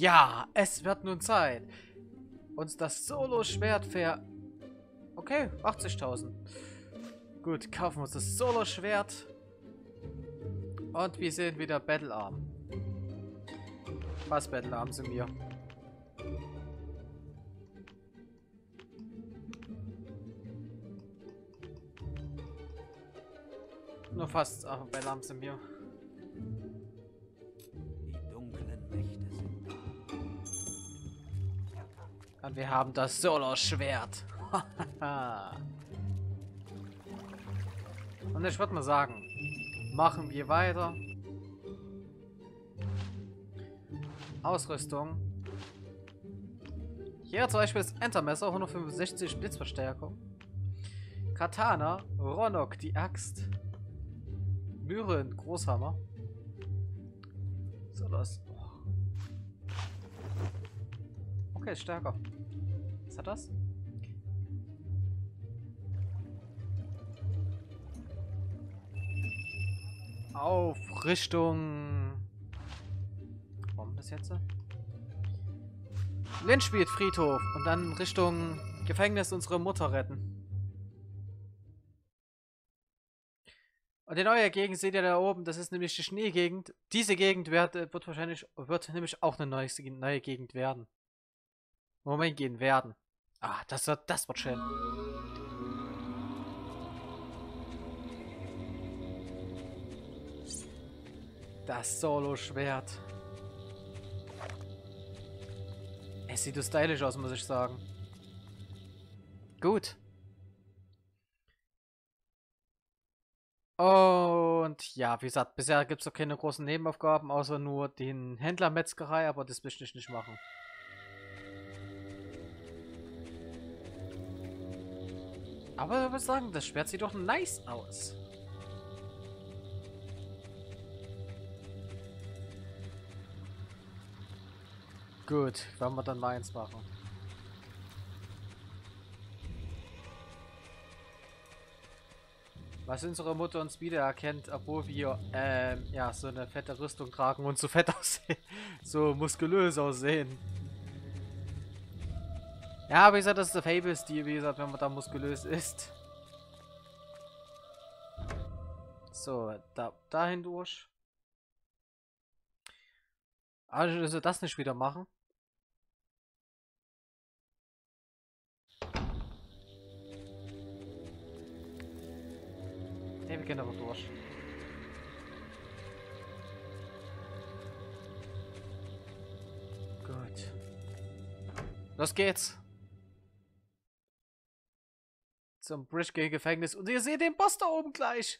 Ja, es wird nun Zeit, uns das Solo-Schwert für... Okay, 80.000. Gut, kaufen wir uns das Solo-Schwert. Und wir sehen wieder Battlearm. Was Battlearm sind wir? Nur fast, aber Battlearm sind wir. Die dunklen Mächte sind da. Und wir haben das Solo-Schwert. Und ich würde mal sagen, machen wir weiter. Ausrüstung. Hier zum Beispiel das Entermesser, 165 Blitzverstärkung. Katana, Ronok, die Axt. Myren, Großhammer. So, das. Okay, ist stärker. Was hat das? Auf Richtung. Warum das jetzt? Lynchfield Friedhof und dann Richtung Gefängnis unsere Mutter retten. Und die neue Gegend seht ihr da oben, das ist nämlich die Schneegegend. Diese Gegend wird nämlich auch eine neue Gegend werden. Moment, gehen werden. Ah, das wird schön. Das Solo-Schwert. Es sieht so stylisch aus, muss ich sagen. Gut. Und ja, wie gesagt, bisher gibt es noch keine großen Nebenaufgaben, außer nur den Händlermetzgerei, aber das möchte ich nicht machen. Aber ich würde sagen, das Schwert sieht doch nice aus. Gut, werden wir dann mal eins machen. Was unsere Mutter uns wiedererkennt, obwohl wir, ja, so eine fette Rüstung tragen und so fett aussehen. So muskulös aussehen. Ja, wie gesagt, das ist der Fable-Stil, wie gesagt, wenn man da muskulös ist. So, dahin durch. Also das nicht wieder machen. Ne, wir gehen aber durch. Gut. Los geht's. Zum Bridgegate Gefängnis. Und ihr seht den Boss da oben gleich.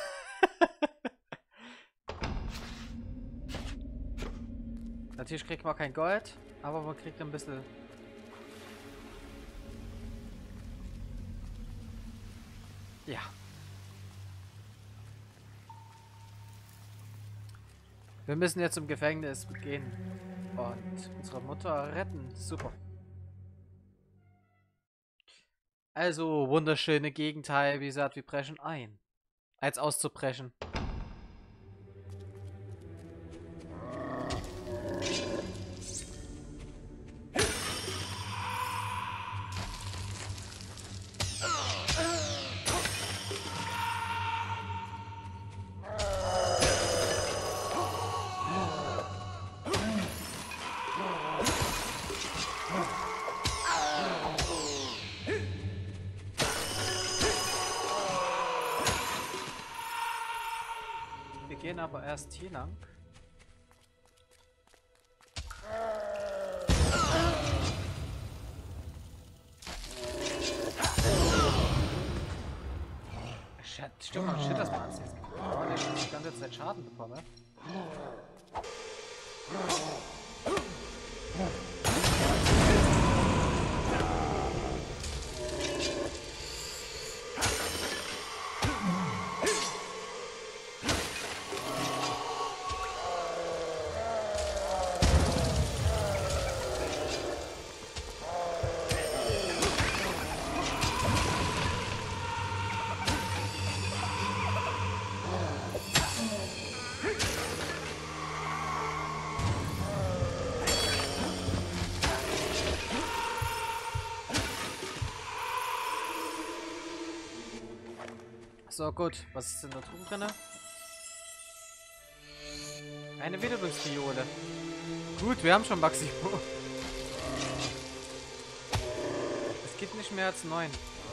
Natürlich kriegt man kein Gold, aber man kriegt ein bisschen... Ja. Wir müssen jetzt zum Gefängnis gehen und unsere Mutter retten. Super. Also, wunderschöne Gegenteil, wie gesagt, wir brechen ein. Als auszubrechen. Wir gehen aber erst hier lang. Stimmt mal, shit, das mal jetzt. Oh, ich die ganze Zeit Schaden bekomme. So, gut. Was ist denn da drüben drin? Eine Wiederbelebungsfiole. Gut, wir haben schon Maximum. Es geht nicht mehr als 9.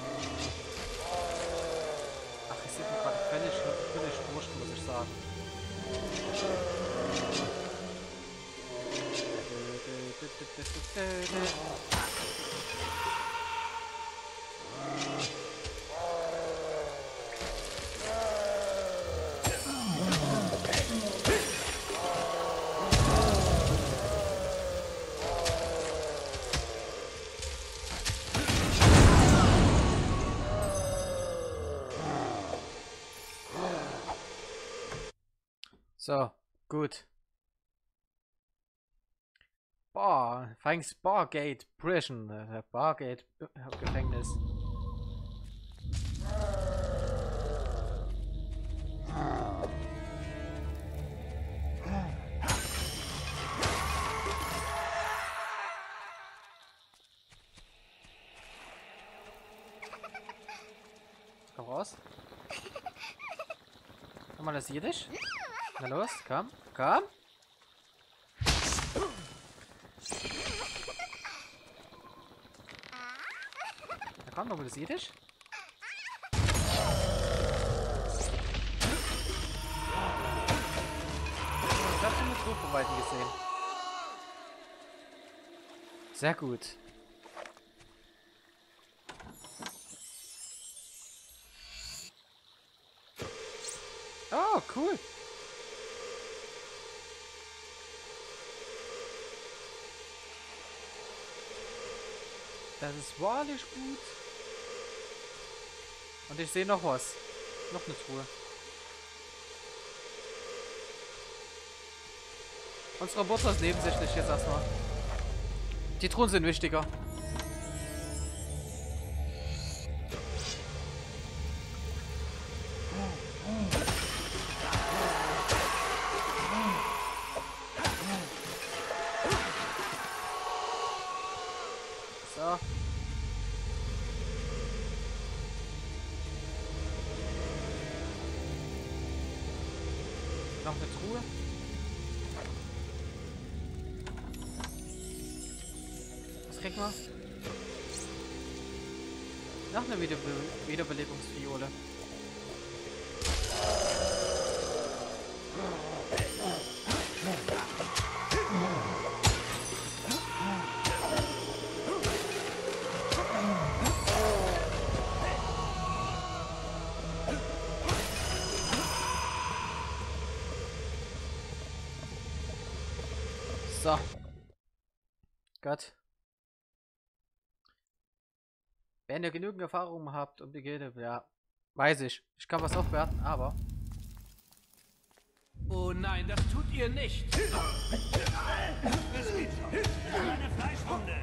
Ach, ich sehe gerade völlig wurscht, muss ich sagen. So, gut. Bargate Prison, Bargate Gefängnis. Komm raus. Kann man das Jiddisch? Na los, komm, komm. Na komm, noch mal das Jiddisch. Ich hab schon mit Rufverwalten gesehen. Sehr gut. Oh, cool. Das ist wahrlich gut. Und ich sehe noch was. Noch eine Truhe. Unsere Roboter ist nebensächlich jetzt erstmal. Die Truhen sind wichtiger. So. Noch eine Truhe. Was kriegen wir? Noch eine Wiederbelebungsfiole. So. Gott. Wenn ihr genügend Erfahrung habt und die Gilde, ja, weiß ich. Ich kann was aufwerten, aber. Oh nein, das tut ihr nicht! Es geht schon! Eine Fleischwunde!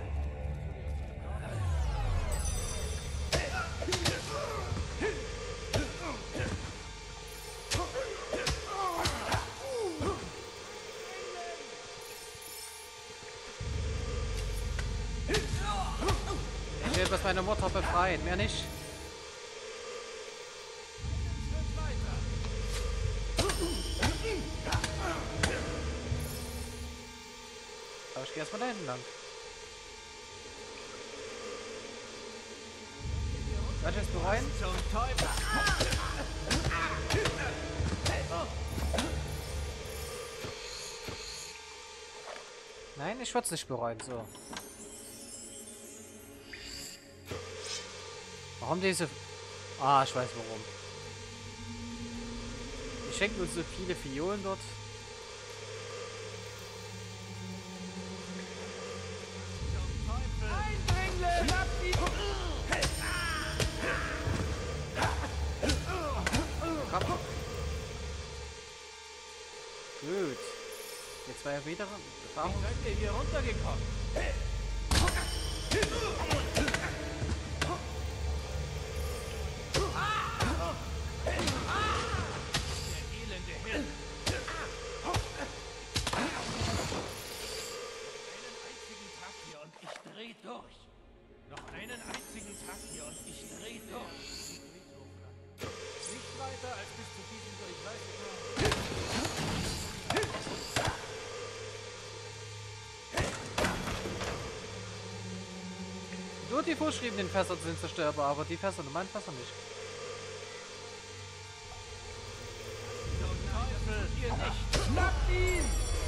Ich will etwas meine Mutter befreien, mehr nicht. Aber ich gehe erstmal da hinten lang. Werde ich es bereuen? Zum Teufel! Nein, ich würde es nicht bereuen, so. Warum diese... Ah, ich weiß warum. Die schenken uns so viele Fiolen dort. Komm. Gut. Jetzt war ja wieder Erfahrung. Wie seid ihr hier runtergekommen? Durch. Noch einen einzigen Tag hier und ich dreh durch. Nicht Nur die vorgeschriebenen Fässer sind zerstörbar, aber die Fässer, meine Fässer nicht. Teufel, ihr nicht! Schnappt ihn!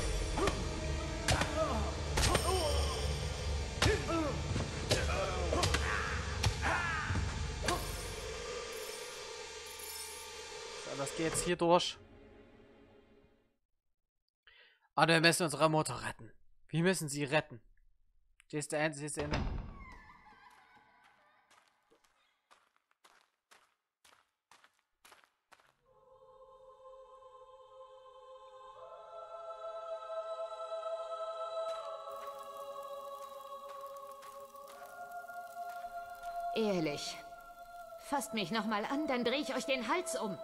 So, das geht jetzt hier durch. Ah, wir müssen unsere Mutter retten. Wir müssen sie retten. Siehst du, siehst du, Ehrlich. Fasst mich nochmal an, dann drehe ich euch den Hals um.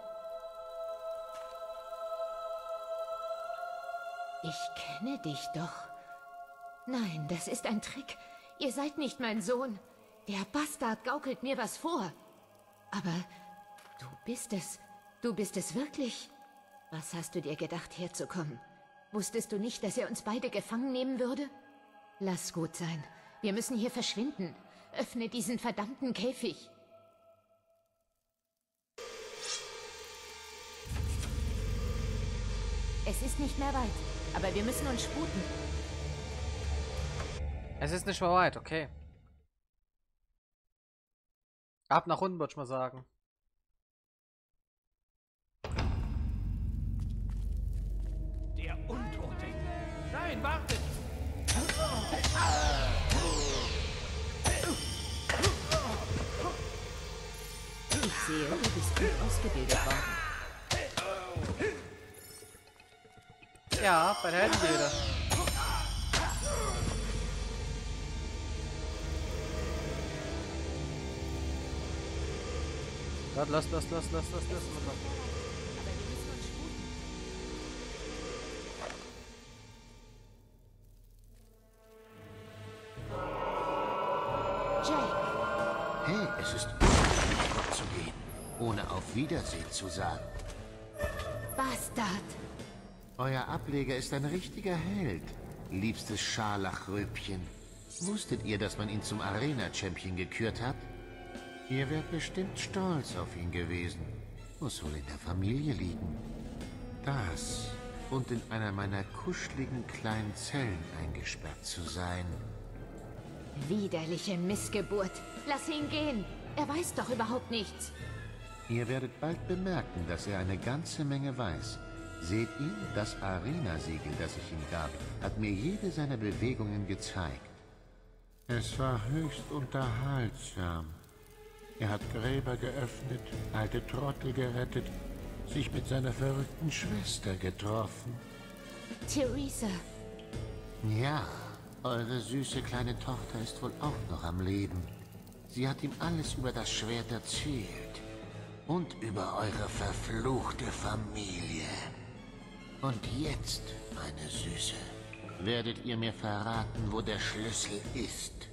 Ich kenne dich doch. Nein, das ist ein Trick. Ihr seid nicht mein Sohn. Der Bastard gaukelt mir was vor. Aber du bist es. Du bist es wirklich. Was hast du dir gedacht, herzukommen? Wusstest du nicht, dass er uns beide gefangen nehmen würde? Lass gut sein. Wir müssen hier verschwinden. Öffne diesen verdammten Käfig. Es ist nicht mehr weit, aber wir müssen uns sputen. es ist nicht mehr weit, okay. Ab nach unten, würde ich mal sagen. Der Untote! Nein, wartet! Ich sehe, du bist gut ausgebildet worden. Ja, bei der Heldenbilder. Lass. Aber wir müssen uns sputen. Jake, Hey, es ist zu gehen, ohne auf Wiedersehen zu sagen. Bastard! Euer Ableger ist ein richtiger Held, liebstes Scharlachröpchen. Wusstet ihr, dass man ihn zum Arena-Champion gekürt hat? Ihr wärt bestimmt stolz auf ihn gewesen. Muss wohl in der Familie liegen. Das und in einer meiner kuscheligen kleinen Zellen eingesperrt zu sein. Widerliche Missgeburt. Lass ihn gehen. Er weiß doch überhaupt nichts. Ihr werdet bald bemerken, dass er eine ganze Menge weiß. Seht ihn, das Arena-Siegel, das ich ihm gab, hat mir jede seiner Bewegungen gezeigt. Es war höchst unterhaltsam. Er hat Gräber geöffnet, alte Trottel gerettet, sich mit seiner verrückten Schwester getroffen. Theresa. Ja, eure süße kleine Tochter ist wohl auch noch am Leben. Sie hat ihm alles über das Schwert erzählt. Und über eure verfluchte Familie. Und jetzt, meine Süße, werdet ihr mir verraten, wo der Schlüssel ist.